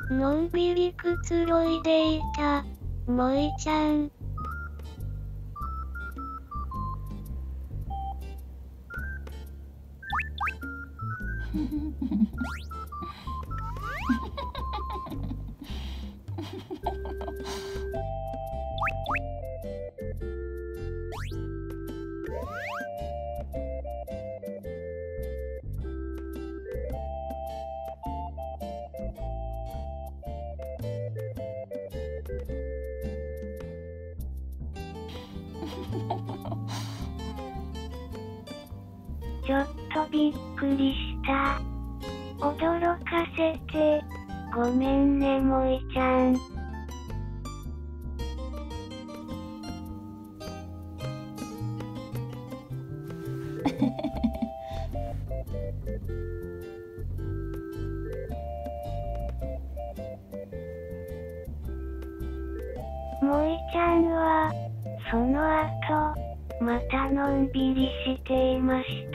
のんびりくつろいでいた、もいちゃん。ちょっとびっくりした。驚かせて、ごめんねもいちゃん。もいちゃんは、その後、またのんびりしていました。